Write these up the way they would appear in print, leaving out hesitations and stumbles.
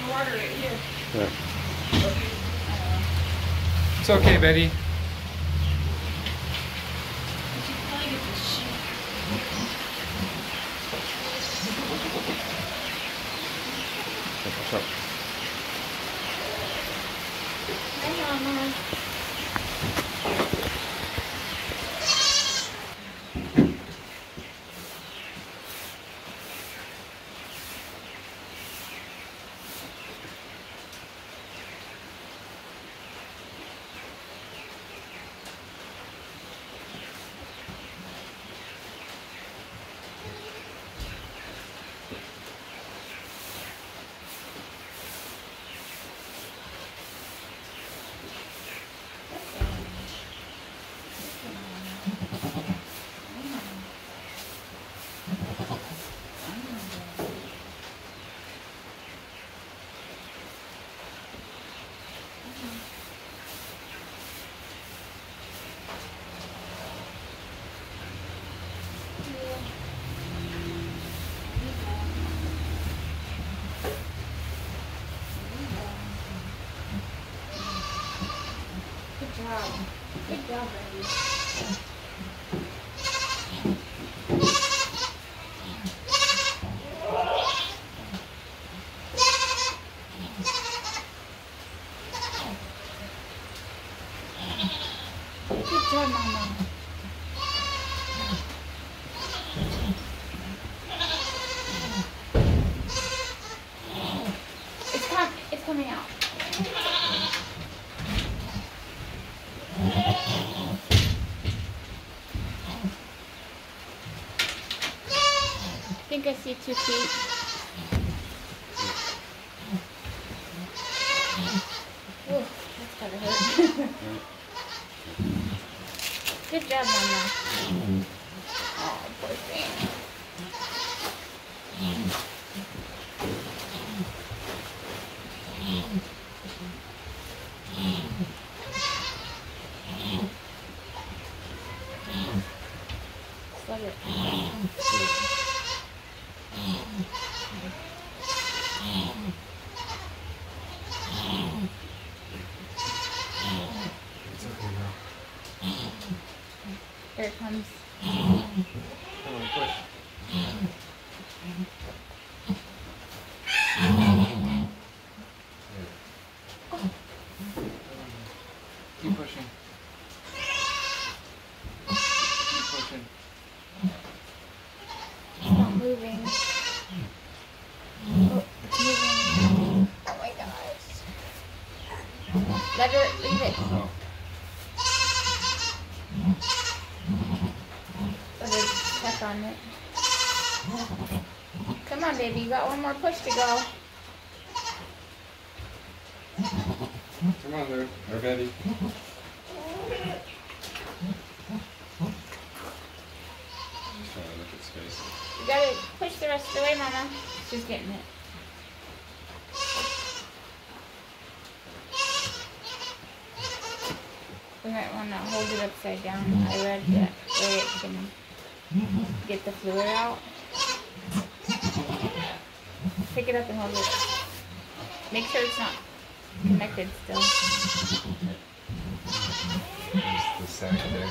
water right here. Yeah. It's okay, Betty. What's up? Hi, Mama. Good job, baby. Good job, Mama. It's coming out. I think I see 2 feet. Ooh, that's gotta hurt. Good job, Mama. Oh, poor thing. Slug it. It's okay, girl. Here it comes. Come on, push. Keep pushing. Keep pushing. It's not moving. Oh, it's moving. Oh my gosh. Let her leave it. Oh. Let her check on it. Come on, baby. You got one more push to go. Come on, Lou. Or Betty. Just trying to look at space. You gotta push the rest of the way, Mama. She's getting it. We might want to hold it upside down. I read that way it can get the fluid out. Pick it up and hold it. Make sure it's not connected still. There's the sack there.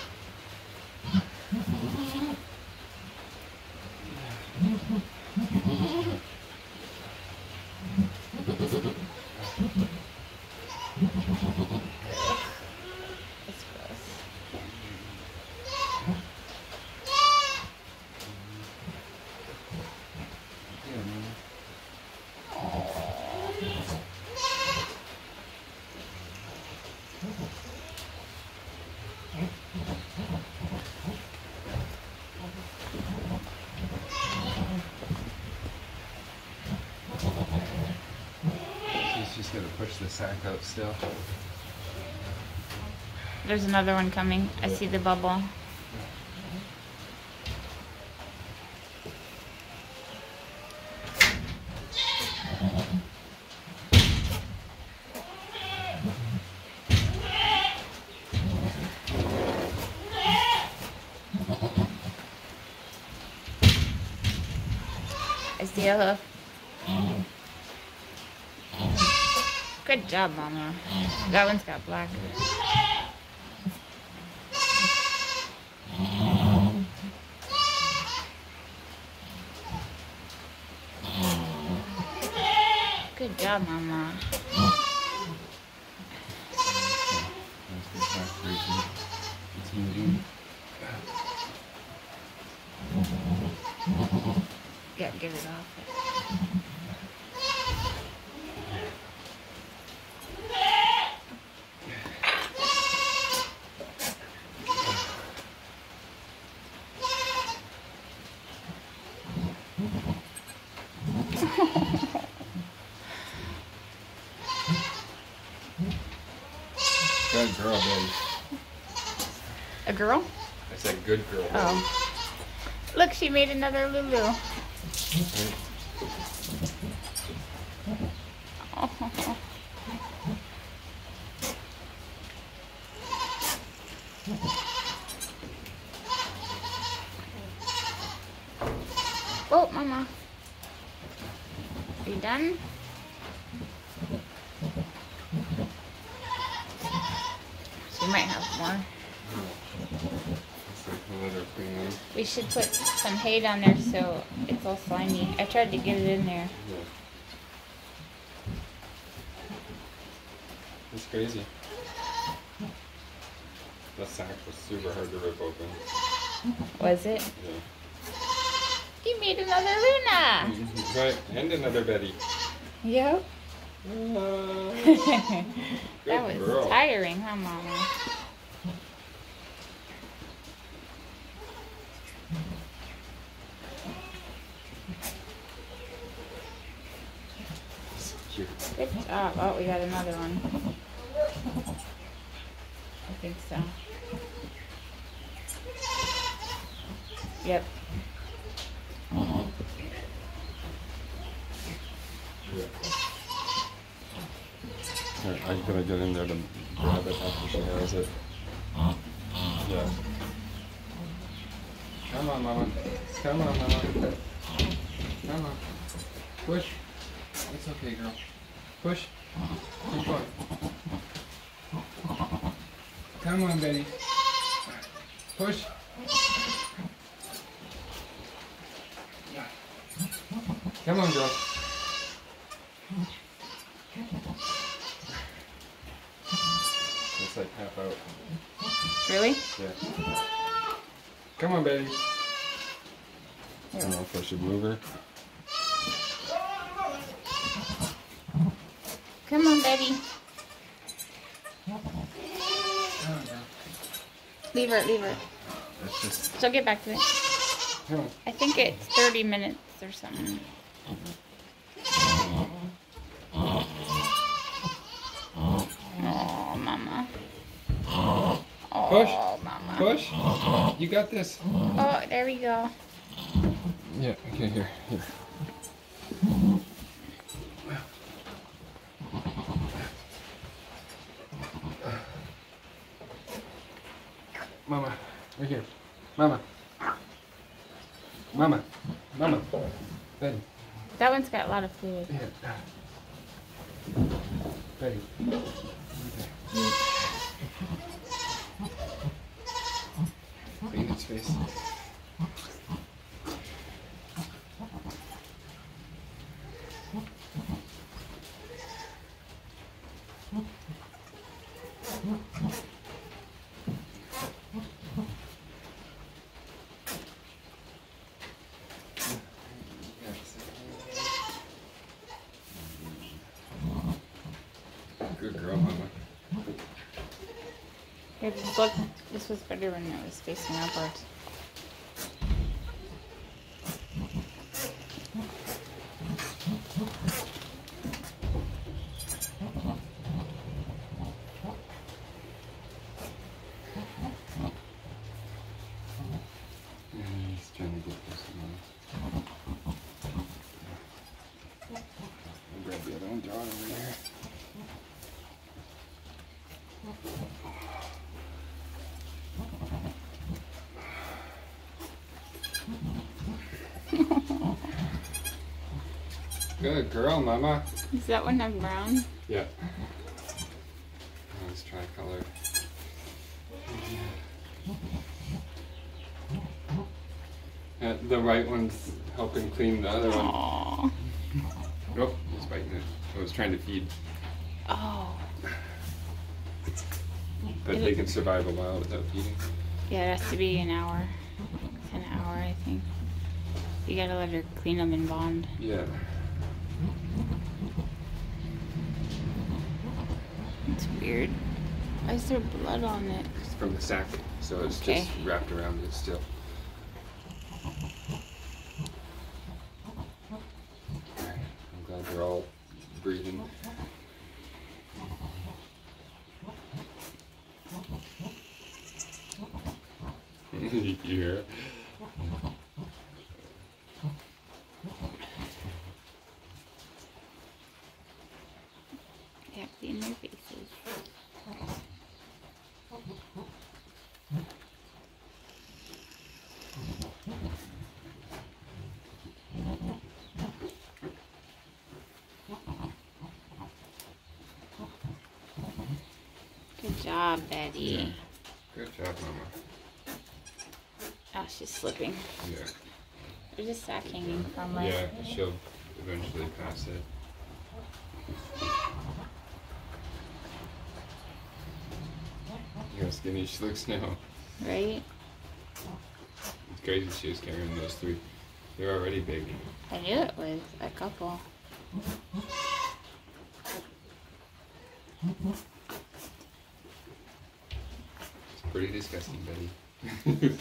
It's gross. Yeah, man. She's just gonna push the sack out still. There's another one coming. I see the bubble. I see a hoof. Good job, Mama. That one's got black. Good job, Mama. It's moving. Yeah, give it off. Good girl, baby. A girl? I said good girl, baby. Oh. Look, she made another Lulu. Oh. Oh, Mama. Are you done? She might have more. We should put some hay down there so it's all slimy. I tried to get it in there. Yeah. It's crazy. That sack was super hard to rip open. Was it? Yeah. You made another Luna! Right, and another Betty. Yep. That was girl. tiring, huh, Mama? So cute. Good job. Oh, we got another one. I think so. Yep. Here, I'm gonna get in there to grab it after she has it. Yeah. Come on, Mama. Come on, Mama. Come on. Push. It's okay, girl. Push. Keep going. Come on, Betty. Push. Come on, girl. It's like half out. Really? Yeah. Come on, Betty. I don't know if I should move her. Come on, Betty. Come on, girl. Leave her, leave her. It's just. She'll get back to it. Come on. I think it's 30 minutes or something. Oh, Mama. Oh, Push. Mama. Push. You got this. Oh, there we go. Yeah, okay, here. Mama, right here. Mama. Mama. Mama. Betty. That one's got a lot of fluid. Yeah. Betty. Clean its face. Good girl, Mama. Here, look. This was better when it was facing upwards. He's trying to get this one. I'll grab the other one, draw it over here. Good girl, Mama. Does that one have brown? Yeah. Let's try color. The white one's helping clean the other one. Aww. Oh, it's biting it. I was trying to feed. Oh. But they can survive a while without feeding. Yeah, it has to be an hour. It's an hour, I think. You gotta let her clean them and bond. Yeah. It's weird. Why is there blood on it? It's from the sack, so it's Okay. just wrapped around it still. I'm glad they're all breathing. You hear it? They have to in their faces. Good job, Betty. Yeah. Good job, Mama. Oh, she's slipping. Yeah. There's a sack hanging from her. Yeah, she'll eventually pass it. Look how skinny she looks now. Right? It's crazy she was carrying those three. They're already big. I knew it was a couple. It's pretty disgusting, Betty.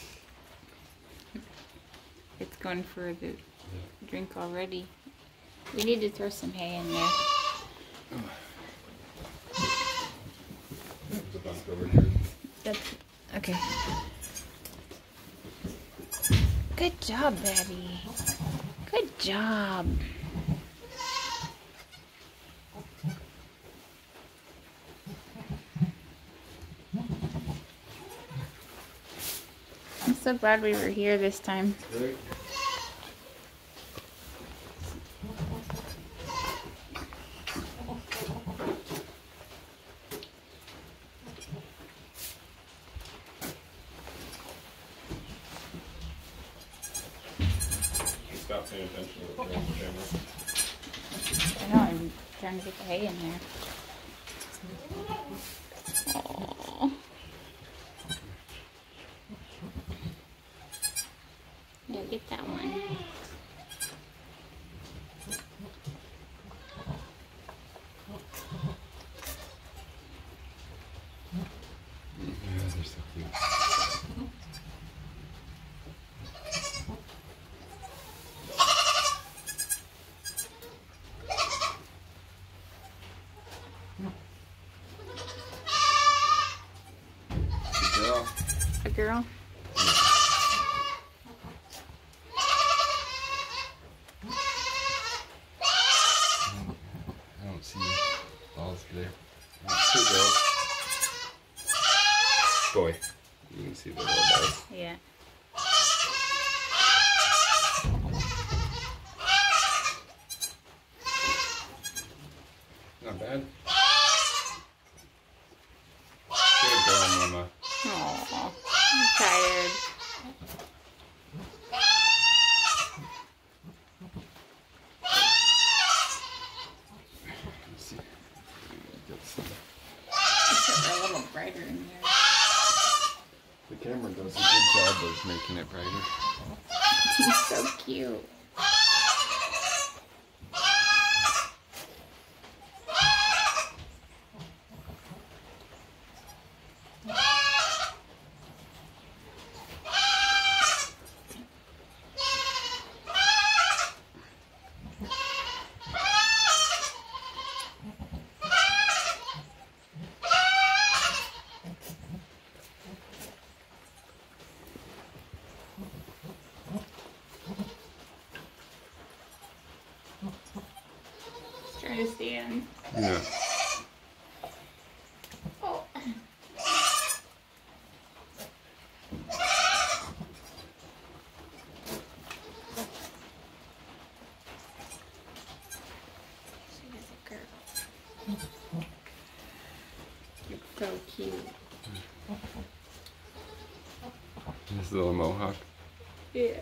It's going for the drink already. We need to throw some hay in there. There's a bunch over here. That's okay. Good job, Betty. Good job. I'm so glad we were here this time. Right? Stop paying attention to what's going on the camera. I know, I'm trying to get the hay in there. Aww. Yeah, get that one. Yeah, they're so cute. Girl. A girl? I don't see balls there. Two girls. Boy. You can see the little balls. Yeah. Not bad. Good girl, Mama. Aww. I'm tired. Let's see. Get some. It's a little brighter in here. The camera does a good job of making it brighter. He's so cute. Trying to stand. Yeah. Oh. She was a girl. So cute. His little mohawk. Yeah.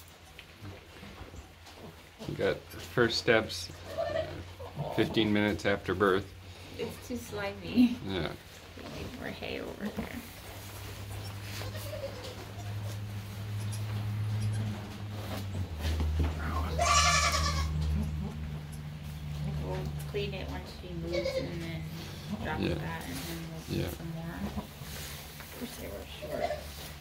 You got first steps 15 minutes after birth. It's too slimy. Yeah. We need more hay over there. We'll clean it once she moves and then drop Yeah. that and then we'll Yeah. do some more. Wish they were short.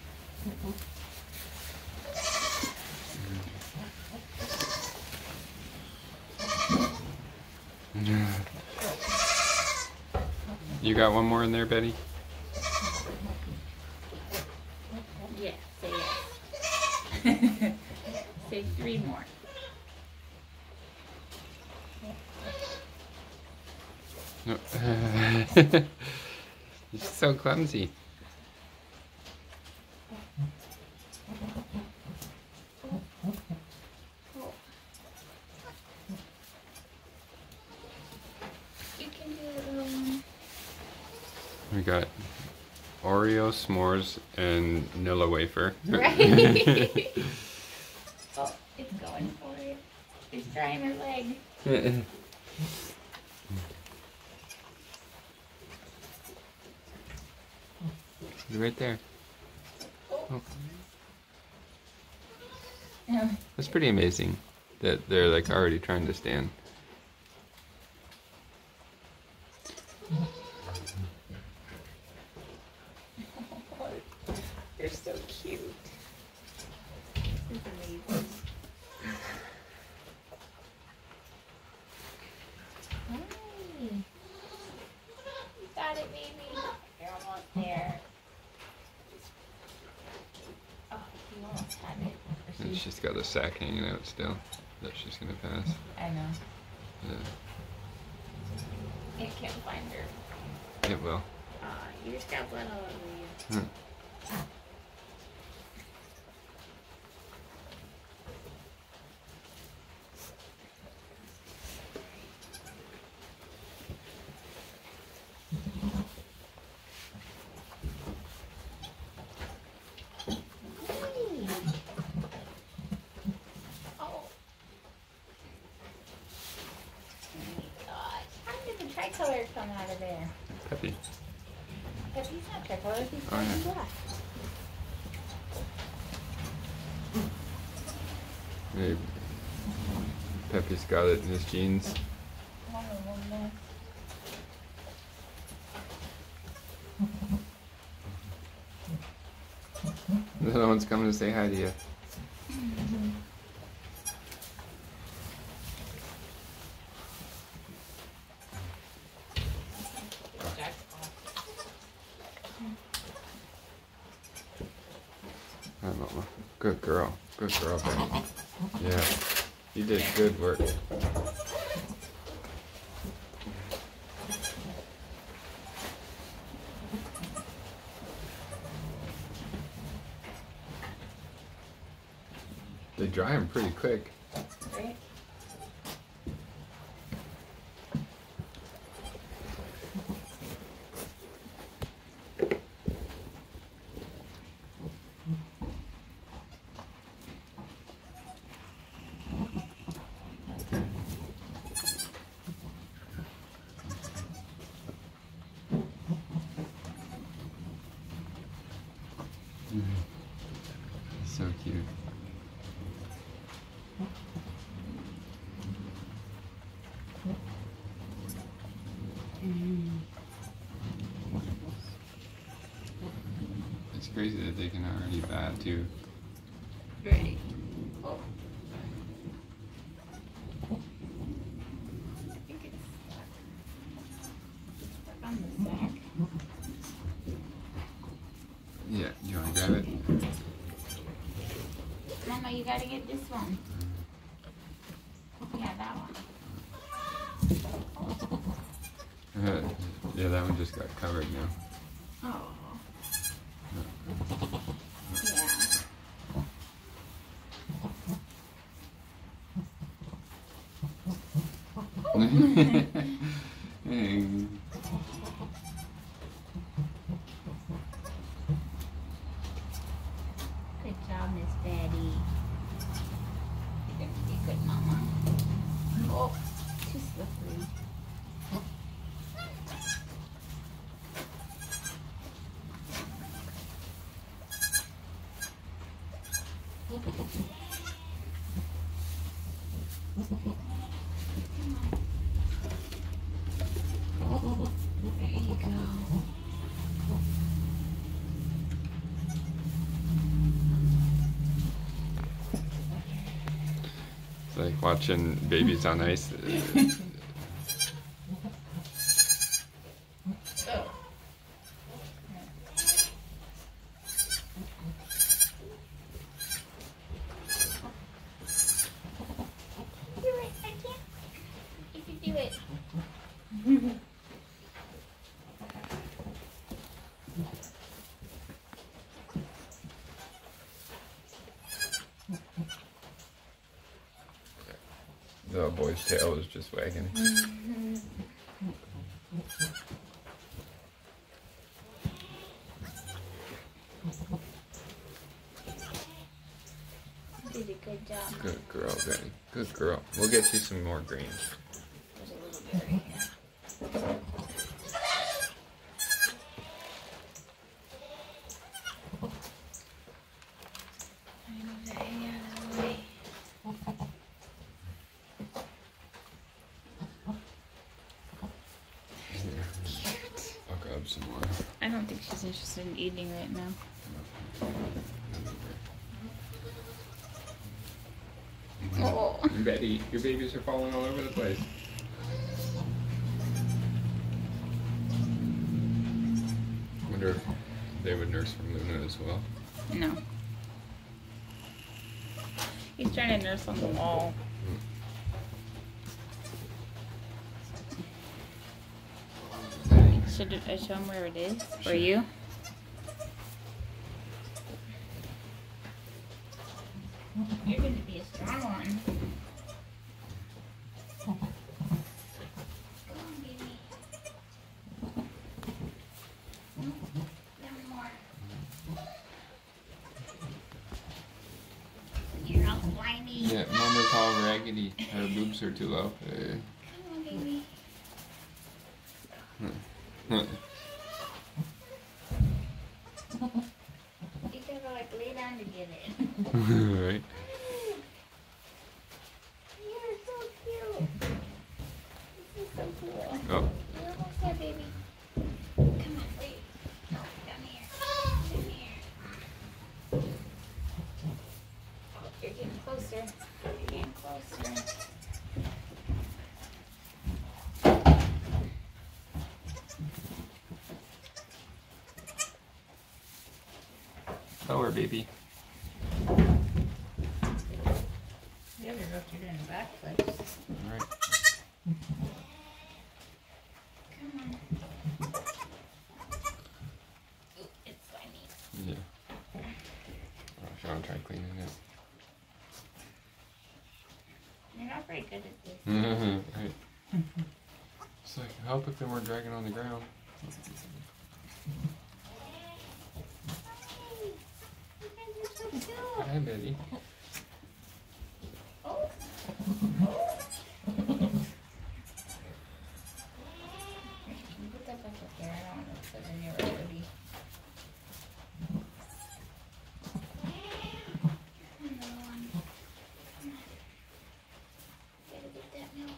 You got one more in there, Betty? Yeah, say yes. Say 3 more. No. You're so clumsy. You can do a little one. We got Oreo, s'mores, and Nilla wafer. Right? Oh, it's going for it. It's trying her leg. Right there. Oh. Yeah. That's pretty amazing that they're like already trying to stand. They're so cute. This is amazing. Hi. You got it, baby. You're almost there. Oh, you almost had it. And she's got a sack hanging out still that she's gonna pass. I know. Yeah, I can't find her. it will. You just got blood all over you. Hmm. Oh. Gosh. How did the tricolor come out of there? Peppy. Because he's not tricolor, he's Oh, yeah. black. Maybe Peppy's got it in his genes. One of them there. The other one's coming to say hi to you. Hi, Mama. Good girl. Good girl, Betty. Yeah. You did good work. They dry them pretty quick. Right? So cute. It's crazy that they can already bad too. Ready. Oh. I think it's stuck on the sack. Yeah, you want to grab it? Mama, you gotta get this one. Yeah, that one. Yeah, that one just got covered now. Oh. Yeah. Hey. watching babies on ice. Oh. Do it, I can't. You can do it. The boy's tail is just wagging. You did a good job. Good girl, Benny. Good girl. We'll get you some more greens. There's a little bit right here. I'll grab some more. I don't think she's interested in eating right now. Oh. Betty, your babies are falling all over the place. I wonder if they would nurse from Luna as well. No. He's trying to nurse on the wall. Should I show him where it is? For you? You're going to be a strong one. Come on, baby. Down more. You're all slimy. Yeah, Mama's all raggedy. Her boobs are too low. Come on, baby. You gotta like lay down to get it. Right. You're so cute. This is so cool. Oh. You're almost there, baby. Come on, wait. No, down here. Down here. You're getting closer. You're getting closer. Lower, baby. The other girl, you're doing backflips. Alright. Come on. Ooh, it's slimy. Yeah. Oh, Sean, try cleaning it. You're not very good at this. Right. It's like, help if they weren't dragging on the ground. Hi, Betty. Oh. Put that back up there. I don't want to put it in your already. Another one. Come on. Gotta get that milk.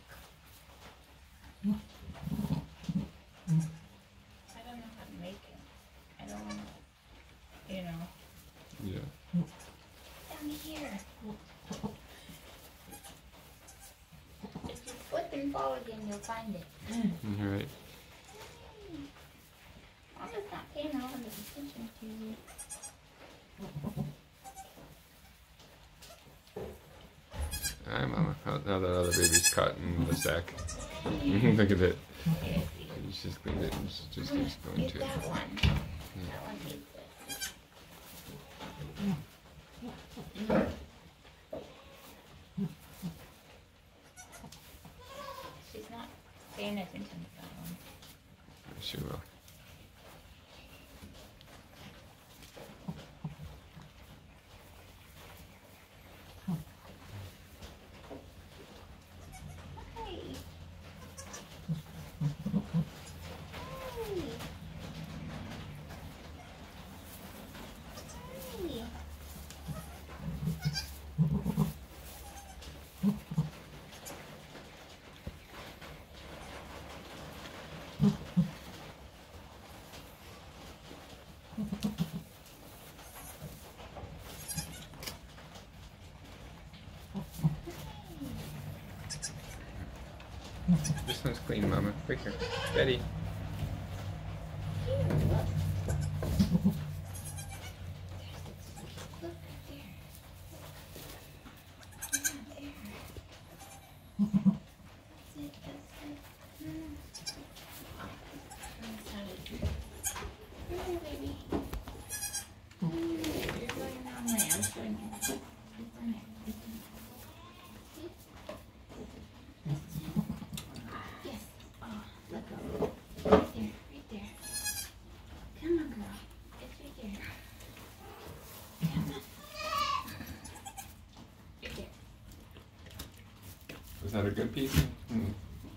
I don't know how to make it. I don't want to, you know. Yeah. Down here. If you flip and fall again, you'll find it. Alright. Mama's not paying all of the attention to you. Hi, Mama. Oh, now that other baby's caught in the sack. Look at it. She's just cleaned it and she just keeps going Eat to it. that one. That one needs it. She's not paying attention to that one. She will. Hey. Hey. Hey. clean, Mama. Quick here. Betty. Was that a good piece? Mm.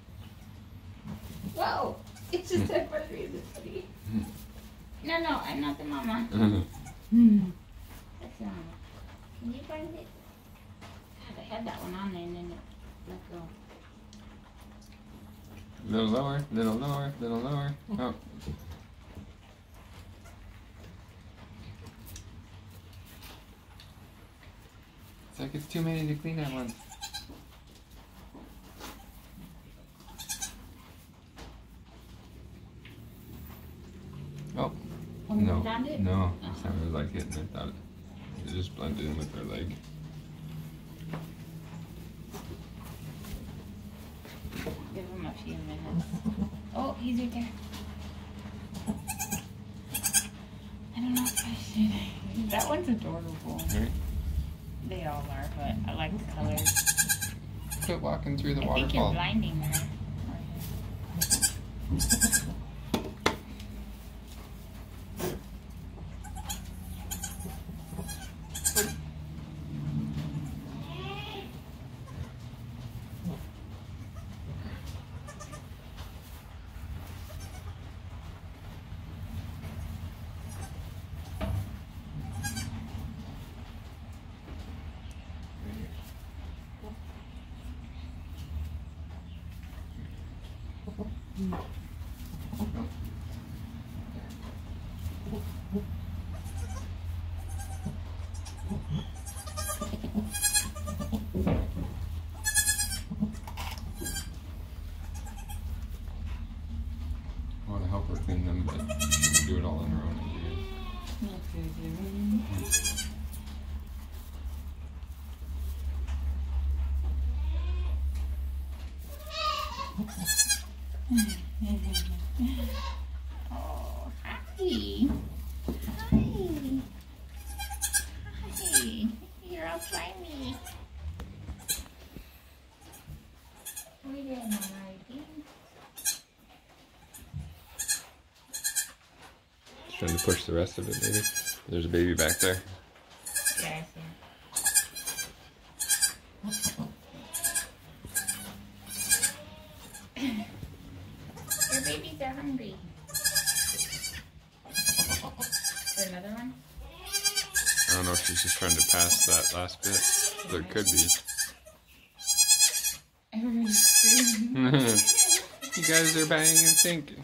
Whoa! It's just a funny. No, I'm not the mama. That's the mama. Can you find it? God, I had that one on there and then it let go. Little lower, little lower, little lower. Oh. It's like it's too many to clean at once. Oh, When no, we found it? no, that's not really like it, and I thought it just blended in with her leg. Give him a few minutes. Oh, he's right there. I don't know if I should. That one's adorable. Right? They all are, but I like the colors. Quit walking through the I think you're waterfall. blinding her. I want to help her clean them, but she'll do it all on her own. Oh, hi. Hi. Hi. You're all slimy. What are you doing, Mama? Trying to push the rest of it, maybe. There's a baby back there. Yeah, I see. Your babies are hungry. Is there another one? I don't know if she's just trying to pass that last bit. There could be. Everybody's screaming. You guys are banging and thinking.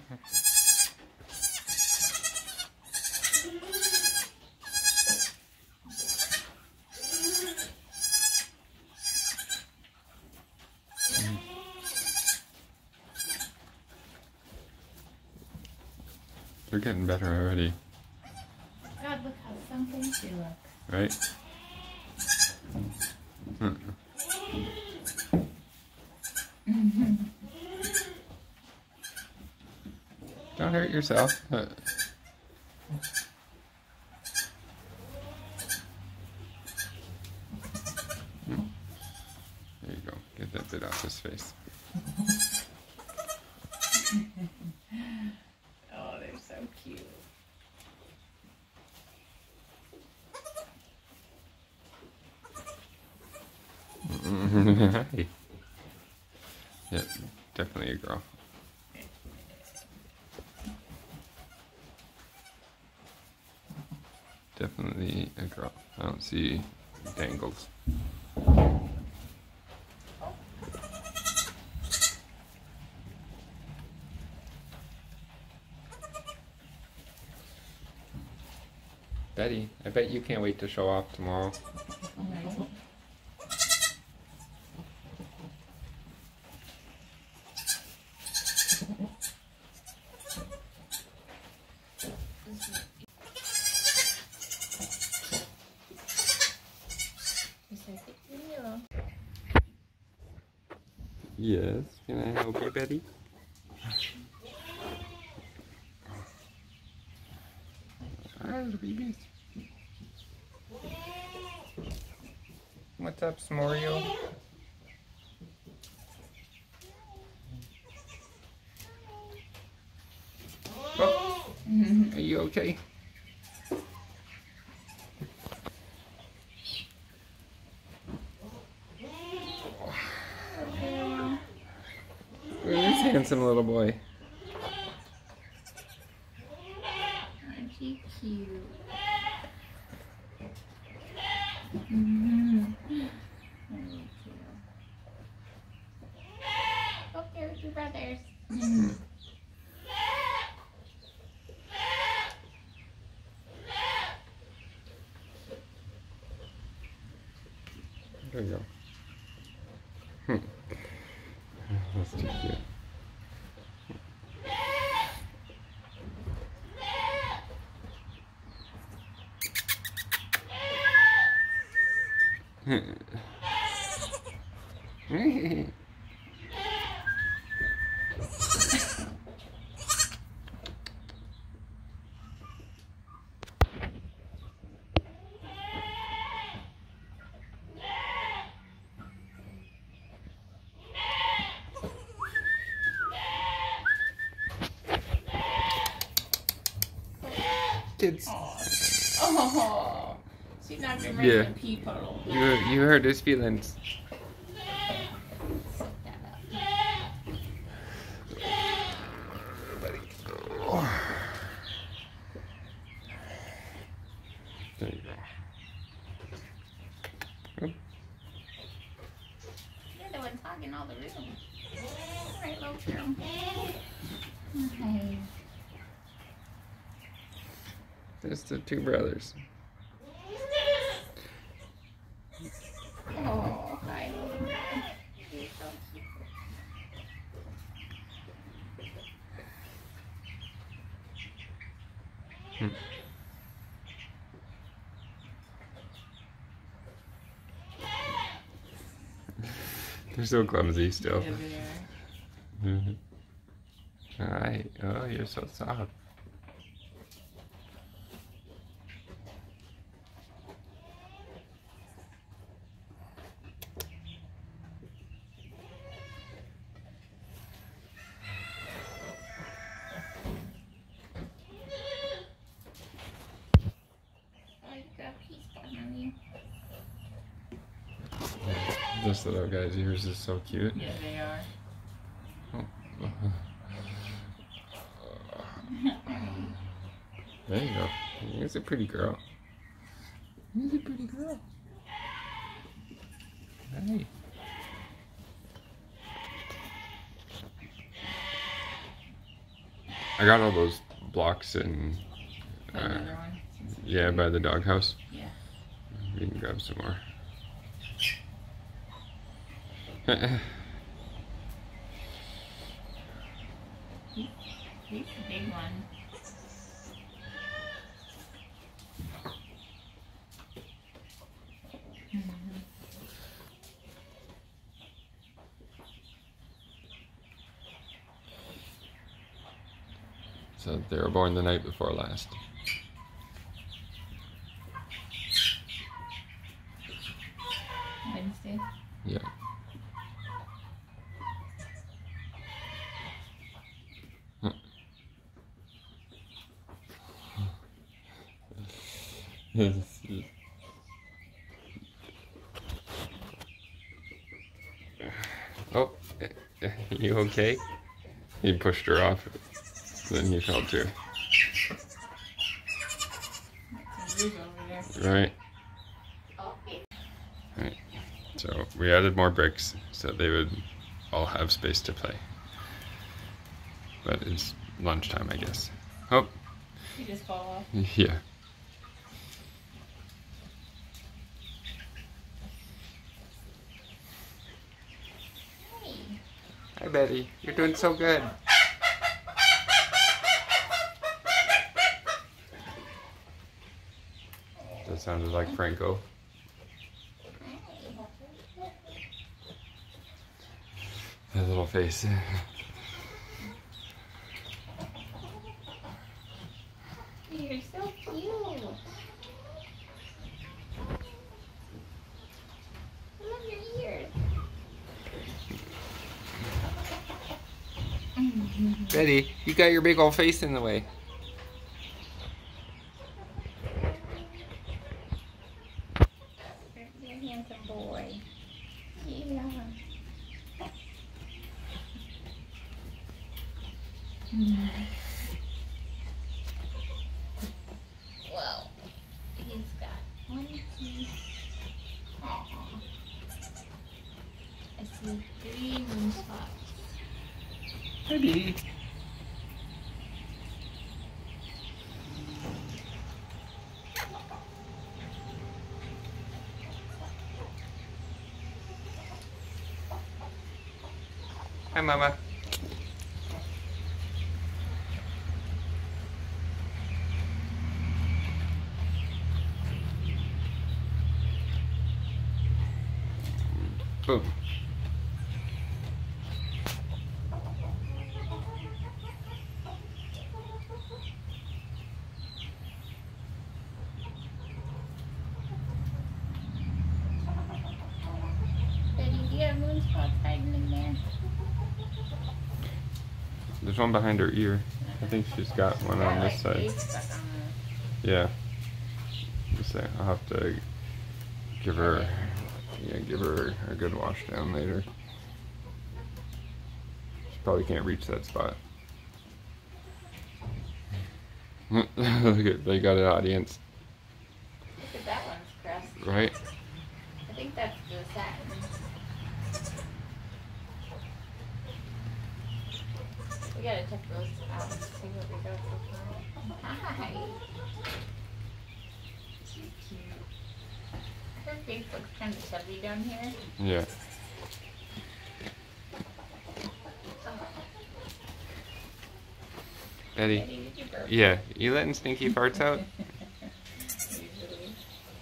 They're getting better already. God, look how sunken she looks. Right? Don't hurt yourself. There you go. Get that bit off his face. Oh, they're so cute. Hi. Yeah, definitely a girl. Definitely a girl. I don't see dangles. Betty, I bet you can't wait to show off tomorrow. Alright. Yes, can I help you, Betty? Hi, little babies. What's up, Smorio? Oh, are you okay? Look at this handsome little boy. Aren't you cute? Very cute. Oh, there's your brothers. There you go. That's too cute. Kids. Oh, she's not been ready to pee puddle. You hurt his feelings. There you go. You're the one hogging all the room. All right, little girl. Okay. There's the two brothers. Oh, hi, little girl. You're so cute. They're so clumsy still. Yeah, they are. Alright. Oh, you're so soft. Oh, you got a pee spot on you. This little guy's ears is so cute. Yeah, they are. There you go. Here's a pretty girl. Here's a pretty girl. Hey. I got all those blocks in, Another one. yeah, by the doghouse. Yeah. We can grab some more. He's a big one. So they were born the night before last. Wednesday. Yeah. Oh, you okay? He pushed her off, then he fell too. There's over there. Right. Okay. Right. So we added more bricks so they would all have space to play. But it's lunchtime, I guess. Oh. You just fall off. Yeah. Hey. Hi, Betty. You're doing so good. That sounded like Franco. That little face. You're so cute. I love your ears. Betty, you got your big old face in the way. You're a handsome boy. Yeah. Well, he's got 1, 2. Aww. I see 3 moon spots. Betty. Hi, Mama. Boom. Betty, do you have moon spots hiding in there? There's one behind her ear. I think she's got one on this side. Yeah. Just say I'll have to give her a good wash down later. She probably can't reach that spot. Look at, they got an audience. Look at that one's crust. Right? I think that's the satin. We gotta check those out and see what we got so far. Hi. She's cute. Her face looks kind of chubby down here. Yeah. Betty. Betty, did you burp? Yeah. You letting stinky farts out? Usually.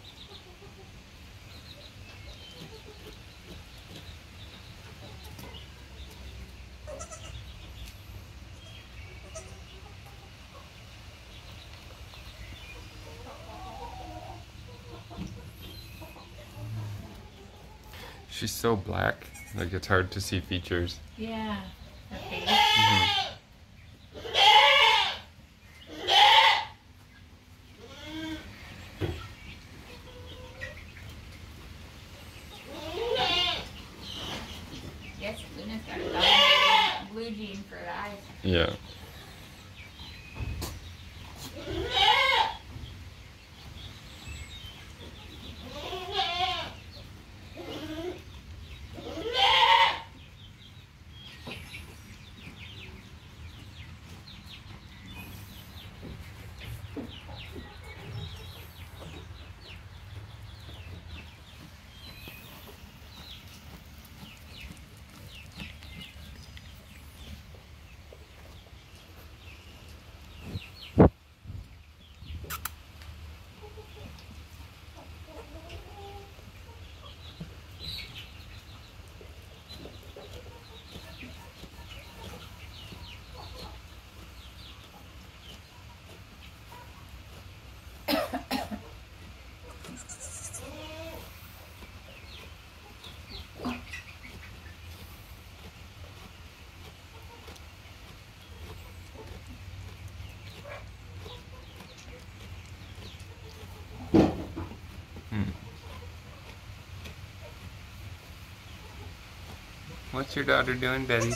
She's so black, like it's hard to see features. Yeah. Okay. Yes, Luna's got a dominating blue gene for the eyes. Yeah. What's your daughter doing, Betty?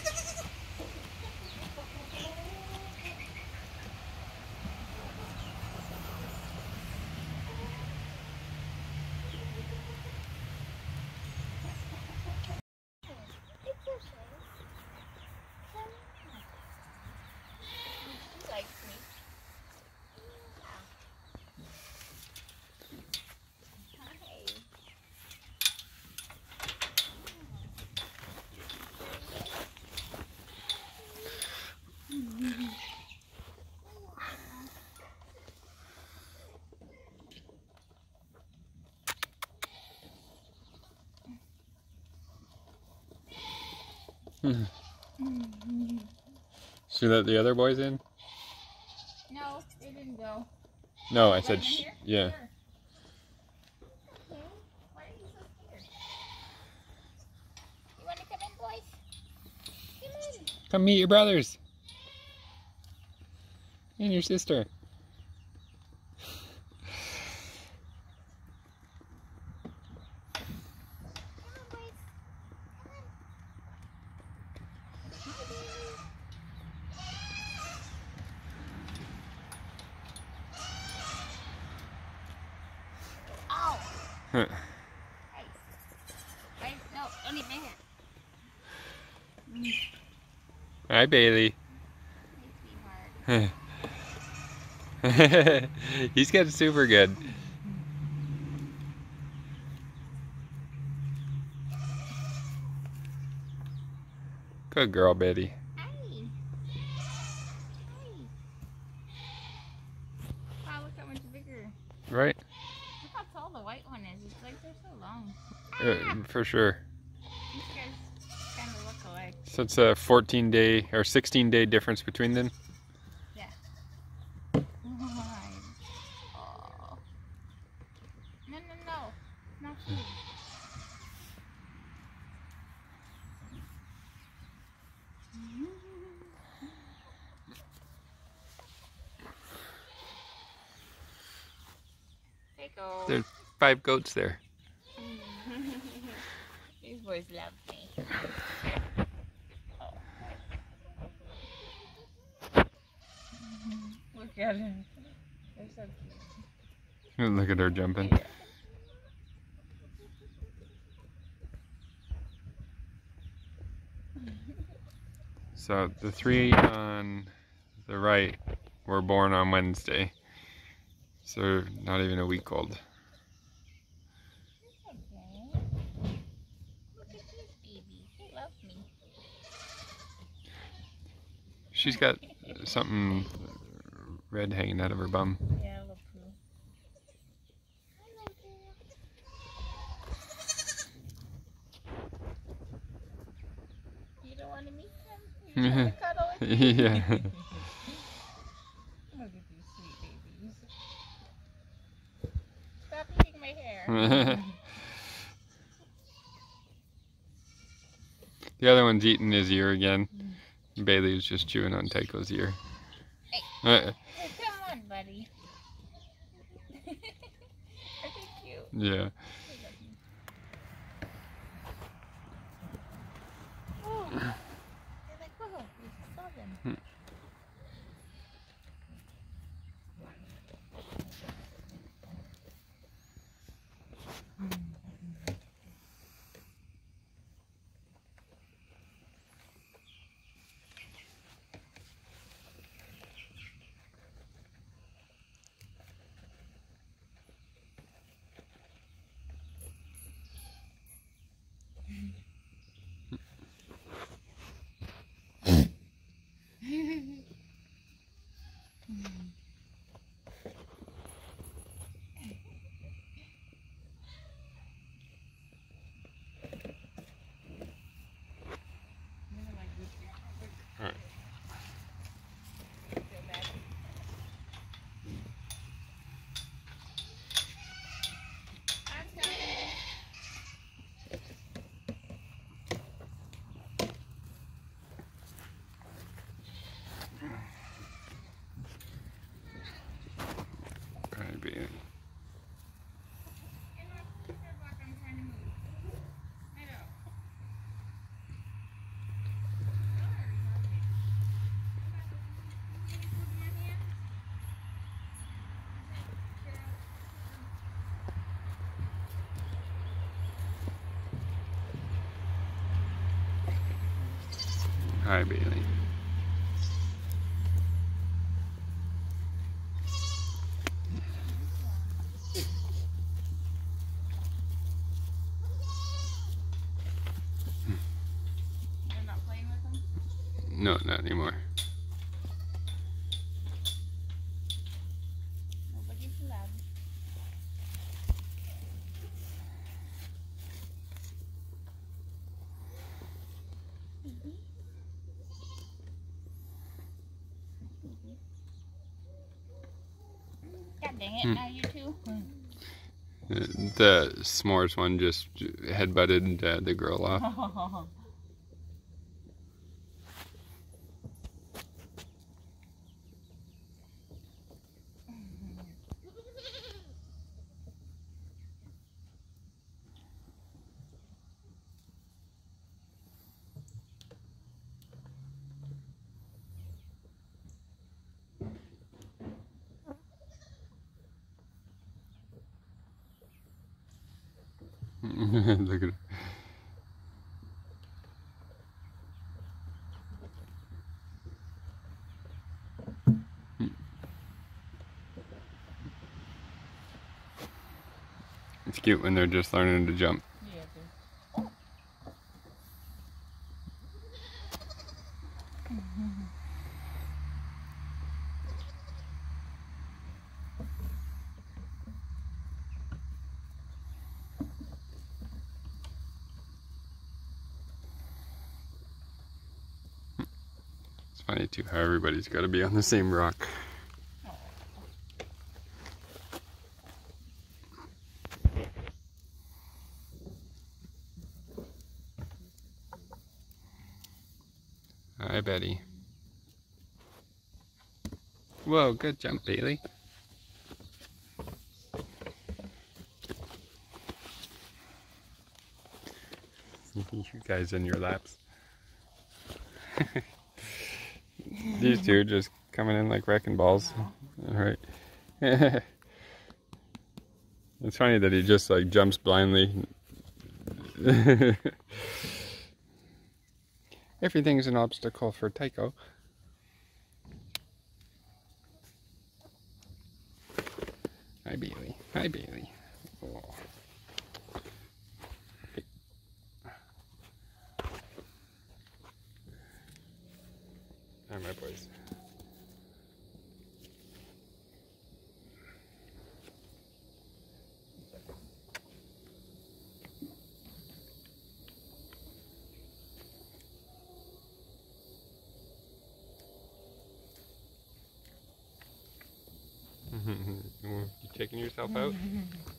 See that the other boys in? No, they didn't go. No, I said Let them in here? yeah. Sure. Okay. Why are you so scared? You want to come in, boys? Come in. Come meet your brothers. And your sister. Come on, boys. Come on. Hi, baby. Oh. Hey. Hey, no, don't eat my hand. Hi, Bailey. Hey, sweetheart. He's getting super good. Good girl, Betty. Hi. Hi. Wow, look how much bigger. Right? Look how tall the white one is. It's like they're so long. For sure. These guys kind of look alike. So it's a 14-day or 16-day difference between them. Yeah. Oh. No, no, no. Not food. There you go. There's 5 goats there. These boys love me. Oh. Look at him. They're so cute. Look at her jumping. Yeah. So the 3 on the right were born on Wednesday. So not even a week old. Okay. Look at these babies. They love me. She's got something red hanging out of her bum. Yeah, look cool. Hello there. You don't want to meet them? You want to cuddle with them? Yeah. Look at these sweet babies. Stop eating my hair. The other one's eating his ear again. Bailey was just chewing on Tycho's ear. Hey, come on, buddy. Aren't they cute? Yeah. Oh, they're like, whoa, we saw them. Alright. Baby. Hi, Bailey. You're not playing with them? No, not anymore. Nobody's allowed. Mm-hmm. dang it, now you two. The s'mores one just headbutted the girl off. Look at it. It's cute when they're just learning to jump. It's funny too how everybody's got to be on the same rock. Hi, Betty. Whoa, good jump, Bailey. You guys in your laps. These two are just coming in like wrecking balls. Alright. It's funny that he just like jumps blindly. Everything's an obstacle for Tycho. Hi, Bailey. Hi, Bailey. Oh. Hi, my boys. You taking yourself out?